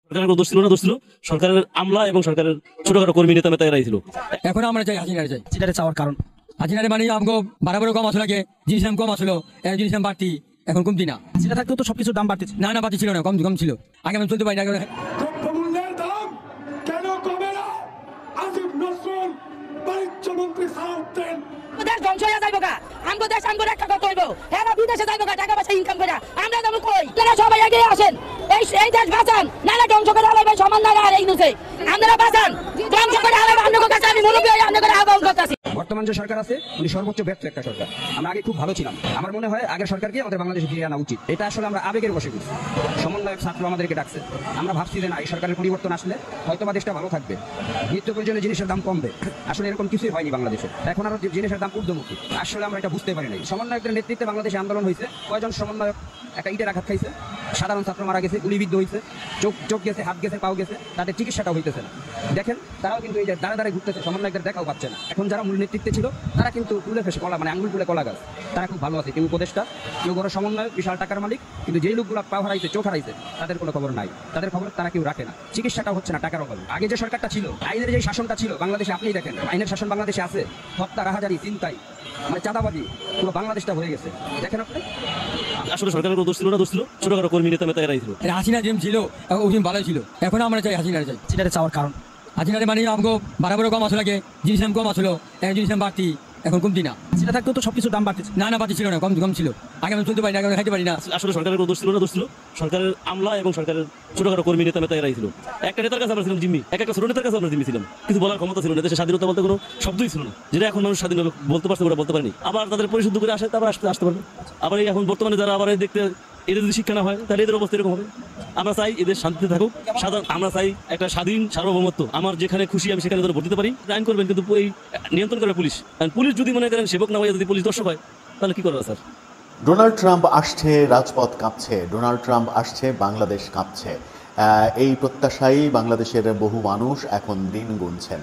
সরকারের কোনো দোষ ছিল না, দোষ ছিল সরকারের আমলা এবং সরকারের ছোটখাটো কর্মী নেতা মেতা এরাই ছিল। এখন আমরা চাই হাসিনারে চাই। যেটা চাওয়ার কারণ হাসিনারে মানে আমাকে বাড়াবাড়ি কম আসলো, আগে জিনিস দাম কম আসলো, জিনিস দাম বাড়তি, এখন কমতি না। সেটা থাকতেও তো সবকিছুর দাম বাড়তেছে। না না, বাড়তি ছিল না, কম কম ছিল। আগে আমি চলতে পারি না। দ্রব্যমূল্যের দাম কেন কমে না? আসিফ নজরুল বাণিজ্যমন্ত্রী সাউথেন দেশ ধ্বংস হয়ে যাইব গা, আমগো দেশ আমগো রক্ষা করতে হইব। এরা বিদেশে যাইব গা, টাকা পয়সা ইনকাম করে, আমরা যাবো কই? আপনারা সবাই এগিয়ে আসেন, এই দেশ বাঁচান, নাহলে ধ্বংস করে আলাইবে সমান না আর এই নুসে। আপনারা বাঁচান, ধ্বংস করে আলাইবে আপনাদের কাছে আমি মুরব্বী হয়ে আপনাদের আহ্বান করতেছি। বর্তমান যে সরকার আছে উনি সর্বোচ্চ ব্যর্থ একটা সরকার। আমরা আগে খুব ভালো ছিলাম, আমার মনে হয় আগের সরকারকে আমাদের বাংলাদেশে ফিরিয়ে আনা উচিত। এটা আসলে আমরা আবেগের বসে করছি। সমন্বয়ক ছাত্র আমাদেরকে ডাকছে, আমরা ভাবছি যে না, এই সরকারের পরিবর্তন আসলে হয়তো বা দেশটা ভালো থাকবে, নিত্য প্রয়োজনীয় জিনিসের দাম কমবে। আসলে এরকম কিছুই হয়নি বাংলাদেশে, এখন আরো জিনিসের দাম ঊর্ধ্বমুখী। আসলে আমরা এটা বুঝতে পারি নাই। সমন্বয়কদের নেতৃত্বে বাংলাদেশে আন্দোলন হয়েছে, কয়জন সমন্বয়ক একটা ইটের আঘাত খাইছে, সাধারণ ছাত্র মারা গেছে, গুলিবিদ্ধ হয়েছে, চোখ গেছে, হাত গেছে, পাও গেছে, তাদের চিকিৎসাটাও হইতেছে না। দেখেন তারাও কিন্তু এই যে দাঁড়া দাঁড়ায় ঘুরতেছে, সমন্বয়কদের দেখাও পাচ্ছে না। এখন যারা মূল নেতৃত্বে ছিল তারা কিন্তু তুলে ফেসে কলা, মানে আঙ্গুল তুলে কলা গাছ, তারা খুব ভালো আছে। কেউ উপদেষ্টা, কেউ বড় সমন্বয়ক, বিশাল টাকার মালিক, কিন্তু যেই লোকগুলো পা হারাইছে, চোখ হারাইছে, তাদের কোনো খবর নাই। তাদের খবর তারা কেউ রাখে না। চিকিৎসাটাও হচ্ছে না টাকার অভাবে। আগে যে সরকারটা ছিল, আইনের যে শাসনটা ছিল বাংলাদেশে, আপনি দেখেন আইনের শাসন বাংলাদেশে আছে, হত্যা, রাহাজারি, চিন্তাই, মানে চাঁদাবাজি, পুরো বাংলাদেশটা হয়ে গেছে। দেখেন আপনি, আসলে সরকারের কোনো দোষ ছিল না, দোষ ছিল ছোটখাটো কর্মী নেতা মেতা এরাই ছিল। হাসিনা যেম ছিল ওই দিন ভালোই ছিল। এখন আমরা চাই হাসিনারে চাই। যেটা চাওয়ার কারণ হাসিনারে মানে আমাকে বাড়াবাড়ি কম আসলো, আগে জিনিস দাম কম আসলো, জিনিস দাম বাড়তি, এখন কমতি না। সেটা থাকতেও তো সবকিছুর দাম বাড়তেছে। না না, বাড়তি ছিল না, কম কম ছিল। আগে আমি চলতে পারি না, খাইতে পারি না। আসলে সরকারের কোনো দোষ ছিল না, দোষ ছিল সরকারের আমলা এবং সরকারের ছোটখাটো কর্মী নেতা মেতা এরাই ছিল। একটা নেতার কাছে আমরা ছিলাম জিম্মি, একটা ছোট নেতার কাছে আমরা জিম্মি ছিলাম। কিছু বলার ক্ষমতা ছিল না, দেশের স্বাধীনতা বলতে কোনো শব্দই ছিল না, যেটা এখন মানুষ স্বাধীনভাবে বলতে পারছে, ওরা বলতে পারেনি। আবার তাদের পরিশুদ্ধ করে আসে, তারপর আসতে পারবে। আবার এখন বর্তমানে যারা আবার দেখতে, এদের যদি শিক্ষা না হয় তাহলে এদের অবস্থা এরকম হবে। আমরা চাই এদের শান্তিতে থাকুক, আমরা চাই একটা স্বাধীন সার্বভৌমত্ব। আমার যেখানে খুশি আমি সেখানে ভোট দিতে পারি, আইন করবেন, কিন্তু এই নিয়ন্ত্রণ করবে পুলিশ। পুলিশ যদি মনে করেন সেবক না হয়ে যদি পুলিশ দর্শক হয়, তাহলে কি করবে স্যার? ডোনাল্ড ট্রাম্প আসছে, রাজপথ কাঁপছে। ডোনাল্ড ট্রাম্প আসছে, বাংলাদেশ কাঁপছে। এই প্রত্যাশায় বাংলাদেশের বহু মানুষ এখন দিন গুনছেন।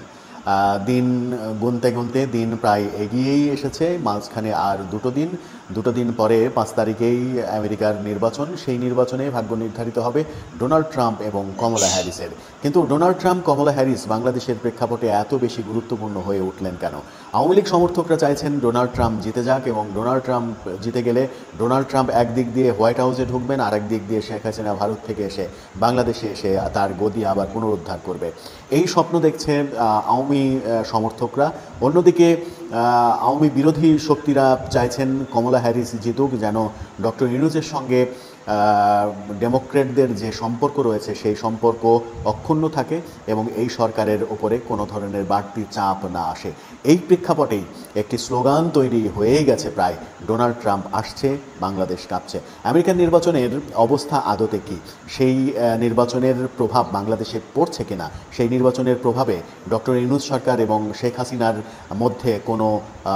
দিন গুনতে গুনতে দিন প্রায় এগিয়েই এসেছে। মাঝখানে আর দুটো দিন পরে 5 তারিখেই আমেরিকার নির্বাচন। সেই নির্বাচনে ভাগ্য নির্ধারিত হবে ডোনাল্ড ট্রাম্প এবং কমলা হ্যারিসের। কিন্তু ডোনাল্ড ট্রাম্প, কমলা হ্যারিস বাংলাদেশের প্রেক্ষাপটে এত বেশি গুরুত্বপূর্ণ হয়ে উঠলেন কেন? আওয়ামী লীগ সমর্থকরা চাইছেন ডোনাল্ড ট্রাম্প জিতে যাক, এবং ডোনাল্ড ট্রাম্প জিতে গেলে ডোনাল্ড ট্রাম্প একদিক দিয়ে হোয়াইট হাউসে ঢুকবেন, আর একদিক দিয়ে শেখ হাসিনা ভারত থেকে এসে বাংলাদেশে এসে তার গদি আবার পুনরুদ্ধার করবে। এই স্বপ্ন দেখছে আওয়ামী সমর্থকরা। অন্যদিকে আওয়ামী বিরোধী শক্তিরা চাইছেন কমলা হ্যারিস জিতুক, যেন ডক্টর ইউনূসের সঙ্গে ডেমোক্রেটদের যে সম্পর্ক রয়েছে সেই সম্পর্ক অক্ষুণ্ণ থাকে এবং এই সরকারের ওপরে কোনো ধরনের বাড়তি চাপ না আসে। এই প্রেক্ষাপটেই একটি স্লোগান তৈরি হয়েই গেছে প্রায়, ডোনাল্ড ট্রাম্প আসছে, বাংলাদেশ কাঁপছে। আমেরিকান নির্বাচনের অবস্থা আদতে কি? সেই নির্বাচনের প্রভাব বাংলাদেশে পড়ছে কিনা? সেই নির্বাচনের প্রভাবে ডক্টর ইউনূস সরকার এবং শেখ হাসিনার মধ্যে কোনো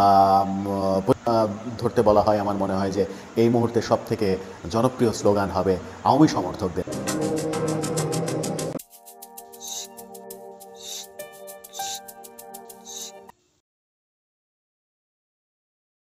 ধরতে বলা হয়, আমার মনে হয় যে এই মুহূর্তে সবথেকে জনপ্রিয় স্লোগান হবে আওয়ামী সমর্থকদের।